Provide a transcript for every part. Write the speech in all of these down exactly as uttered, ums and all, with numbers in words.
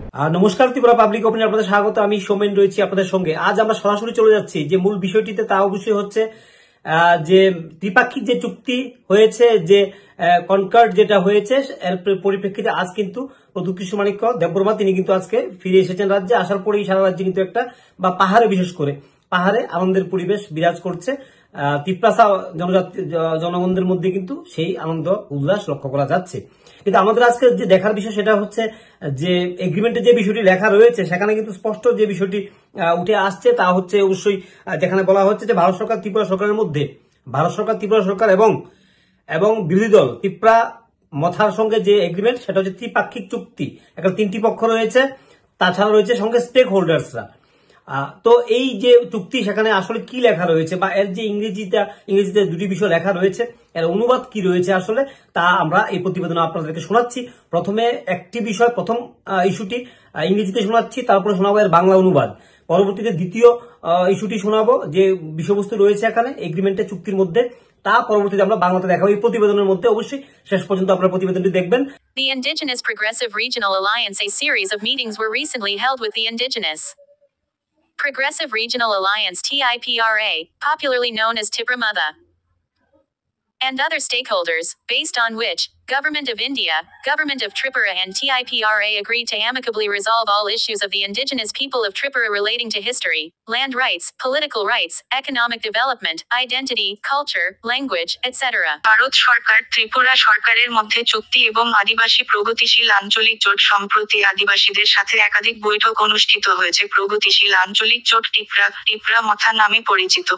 নমস্কার, Tripura public opinion আপনাদের স্বাগত। আমি সৌমেন রয়েছি আপনাদের সঙ্গে। আজ আমরা সরাসরি চলে যাচ্ছি যে মূল বিষয়টিতে, তা অবশ্যই হচ্ছে যে ত্রিপাক্ষিক যে চুক্তি হয়েছে, যে কনকার্ড যেটা হয়েছে, এর পরিপ্রেক্ষিতে আজ কিন্তু প্রদীপ কৃষ্ণ মাণিক্য দেববর্মা তিনি কিন্তু আজকে ফিরে এসেছেন রাজ্যে। আসার পরেই সারা রাজ্যে কিন্তু একটা বা পাহাড়ে, বিশেষ করে পাহাড়ে আনন্দের পরিবেশ বিরাজ করছে। ত্রিপ্রাসা জনজাতি জনগণদের মধ্যে কিন্তু সেই আনন্দ উল্লাস লক্ষ্য করা যাচ্ছে। কিন্তু আমাদের আজকে যে দেখার বিষয় সেটা হচ্ছে যে এগ্রিমেন্টে যে বিষয়টি লেখা রয়েছে সেখানে কিন্তু স্পষ্ট যে বিষয়টি উঠে আসছে তা হচ্ছে অবশ্যই যেখানে বলা হচ্ছে যে ভারত সরকার ত্রিপুরা সরকারের মধ্যে, ভারত সরকার ত্রিপুরা সরকার এবং এবং বিরোধী দল ত্রিপুরা মথার সঙ্গে যে এগ্রিমেন্ট সেটা হচ্ছে ত্রিপাক্ষিক চুক্তি। একটা তিনটি পক্ষ রয়েছে, তাছাড়া রয়েছে সঙ্গে স্টেক হোল্ডার্সরা। তো এই যে চুক্তি সেখানে আসলে কি লেখা রয়েছে বা এর যে ইংরেজিটা ইংরেজিতে দুটি বিষয় লেখা রয়েছে, এর অনুবাদ কি রয়েছে আসলে তা আমরা এই প্রতিবেদনে আপনাদেরকে শোনাচ্ছি। প্রথমে একটি বিষয়, প্রথম ইস্যুটি ইংরেজিতে শোনাচ্ছি, তারপরে শোনাবো এর বাংলা অনুবাদ। পরবর্তীতে দ্বিতীয় ইস্যুটি শোনাবো যে বিষয়বস্তু রয়েছে এখানে এগ্রিমেন্টের চুক্তির মধ্যে, তা পরবর্তীতে আমরা বাংলাতে দেখাবো এই প্রতিবেদনের মধ্যে। অবশ্যই শেষ পর্যন্ত আপনারা প্রতিবেদনটি দেখবেন। The Indigenous Progressive Regional Alliance, a series of meetings were recently held with the Indigenous Progressive Regional Alliance T I P R A, popularly known as TIPRAMUDA, and other stakeholders, based on which Government of India, Government of Tripura and T I P R A agreed to amicably resolve all issues of the indigenous people of Tripura relating to history, land rights, political rights, economic development, identity, culture, language, et cetera. Bharat সরকার ত্রিপুরা সরকারের মধ্যে চুক্তি এবং আদিবাসী প্রগতিশীল আঞ্চলিক জোট। সম্প্রতি আদিবাসীদের সাথে একাধিক বৈঠক অনুষ্ঠিত হয়েছে। প্রগতিশীল আঞ্চলিক জোট টিপরা টিপরা মথা নামে পরিচিত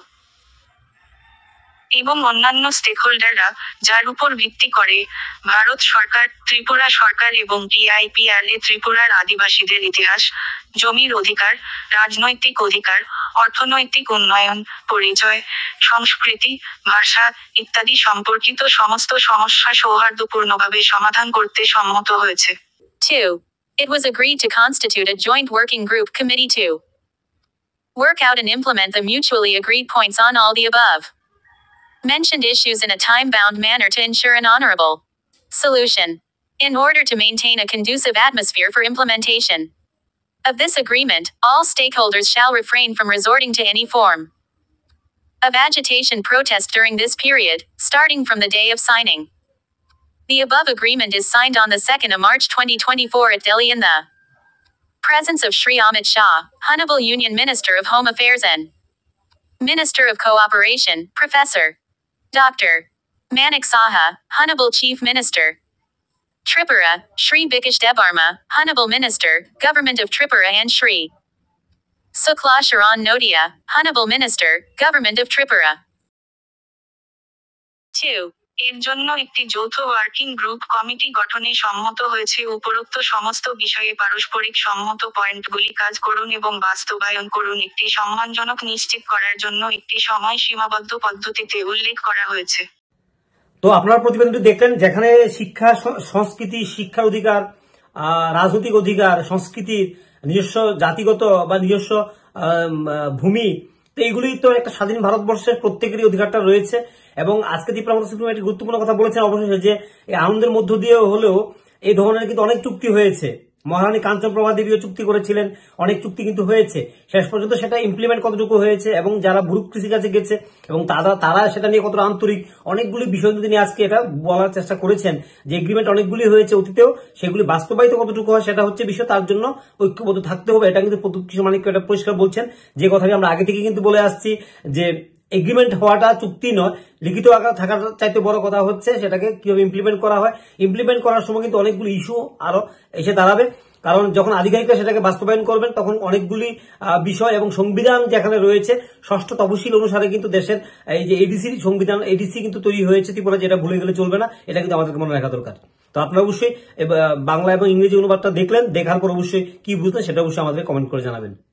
এবং অন্যান্য স্টেকহোল্ডাররা, যার উপর ভিত্তি করে ভারত সরকার, ত্রিপুরা সরকার এবং টিআইপিআরএ ত্রিপুরার আদিবাসীদের ইতিহাস, জমির অধিকার, রাজনৈতিক অধিকার, অর্থনৈতিক উন্নয়ন, পরিচয়, সংস্কৃতি, ভাষা ইত্যাদি সম্পর্কিত সমস্ত সমস্যা সৌহার্দ্যপূর্ণভাবে সমাধান করতে সম্মত হয়েছে। two. It was agreed to constitute a joint working group committee to work out and implement the mutually agreed points on all the above mentioned issues in a time-bound manner to ensure an honorable solution, in order to maintain a conducive atmosphere for implementation of this agreement. All stakeholders shall refrain from resorting to any form of agitation protest during this period, starting from the day of signing. The above agreement is signed on the second of March twenty twenty-four at Delhi in the presence of Shri Amit Shah, Honorable Union Minister of Home Affairs and Minister of Cooperation, Professor Doctor Manik Saha, Honorable Chief Minister Tripura, Shri Bikash Debarma, Honorable Minister, Government of Tripura, and Shri Sukla Sharan Nodia, Honorable Minister, Government of Tripura. two. এর জন্য একটি যৌথ working group committee গঠনে সম্মত হয়েছে। উপরোক্ত সমস্ত বিষয়ে পারস্পরিক সম্মত পয়েন্টগুলি কাজ করুন এবং বাস্তবায়ন করুন একটি সম্মানজনক নিশ্চিত করার জন্য একটি সময় সীমাবদ্ধ পদ্ধতিতে উল্লেখ করা হয়েছে। তো আপনারা প্রতিবেদনটি দেখলেন, যেখানে শিক্ষা, সংস্কৃতি, শিক্ষার অধিকার, রাজনৈতিক অধিকার, সংস্কৃতির নিজস্ব জাতিগত বা নিজস্ব ভূমি, তো এইগুলি তো একটা স্বাধীন ভারতবর্ষের প্রত্যেকেরই অধিকারটা রয়েছে। এবং আজকে ত্রিপুরা সুপ্রিম একটি গুরুত্বপূর্ণ কথা বলেছেন অবশেষে, যে এই আনন্দের মধ্য দিয়ে হলেও এই ধরনের কিন্তু অনেক চুক্তি হয়েছে। মহারানী কাঞ্চনপ্রভা দেবীও চুক্তি করেছিলেন, অনেক চুক্তি কিন্তু হয়েছে। শেষ পর্যন্ত সেটা ইমপ্লিমেন্ট কতটুকু হয়েছে এবং যারা ব্যুরোক্রেসির কাছে গেছে এবং তারা তারা সেটা নিয়ে কতটা আন্তরিক, অনেকগুলি বিষয় তিনি আজকে এটা বলার চেষ্টা করেছেন যে এগ্রিমেন্ট অনেকগুলি হয়েছে অতীতেও, সেগুলি বাস্তবায়িত কতটুকু হয় সেটা হচ্ছে বিষয়। তার জন্য ঐক্যবদ্ধ থাকতে হবে, এটা কিন্তু প্রদীপ কৃষ্ণ মাণিক্য এটা পরিষ্কার বলছেন। যে কথাটি আমরা আগে থেকে কিন্তু বলে আসছি যে এগ্রিমেন্ট হওয়াটা চুক্তি নয়, লিখিত আকার থাকার চাইতে বড় কথা হচ্ছে সেটাকে কিভাবে ইমপ্লিমেন্ট করা হয়। ইমপ্লিমেন্ট করার সময় কিন্তু অনেকগুলি ইস্যু আরো এসে দাঁড়াবে, কারণ যখন আধিকারিকরা সেটাকে বাস্তবায়ন করবেন তখন অনেকগুলি বিষয় এবং সংবিধান যেখানে রয়েছে ষষ্ঠ তফসিল অনুসারে কিন্তু দেশের এই যে এডিসি সংবিধান, এডিসি কিন্তু তৈরি হয়েছে ত্রিপুরা, যেটা ভুলে গেলে চলবে না, এটা কিন্তু আমাদেরকে মনে রাখা দরকার। তো আপনারা অবশ্যই বাংলা এবং ইংরেজি অনুবাদটা দেখলেন, দেখার পর অবশ্যই কি বুঝলেন সেটা অবশ্যই আমাদের কমেন্ট করে জানাবেন।